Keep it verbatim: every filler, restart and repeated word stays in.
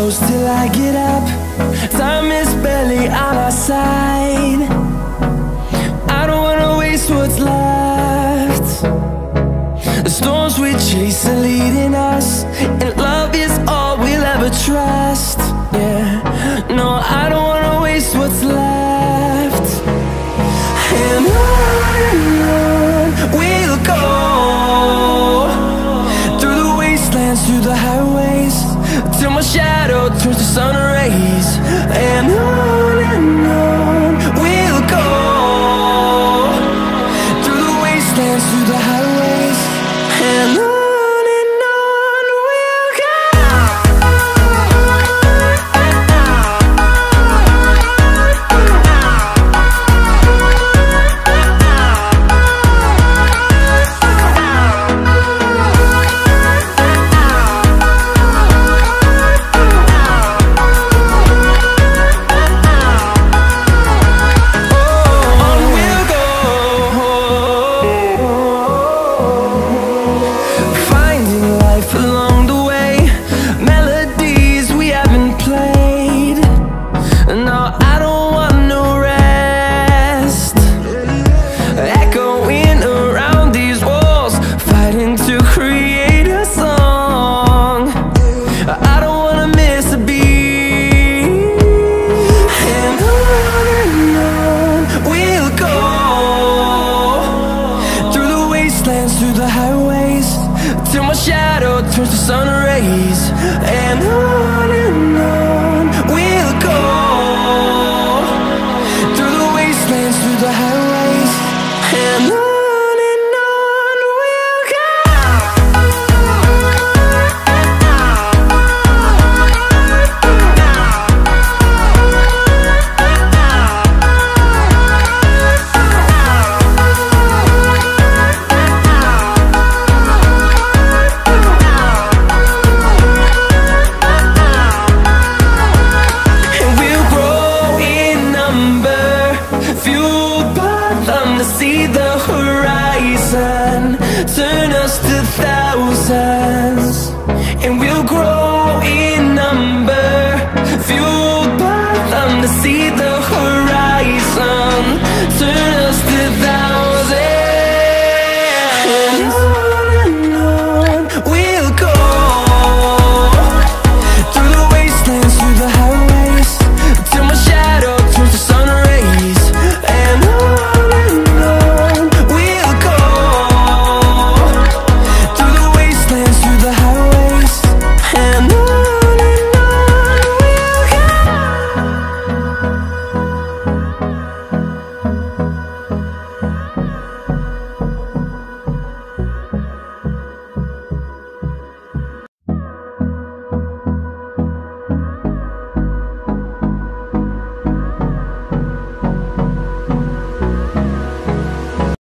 close till I get up. Time is barely on our side. I don't wanna waste what's left. The storms we chase are leading us, and love is all we'll ever trust. Yeah, no, I don't wanna waste what's left. And on and on we'll go, through the wastelands, through the highways, till my shadow turns to sun rays. And on and on we'll go, through the wastelands, through the highways, and on. See the horizon, turn us to thousands.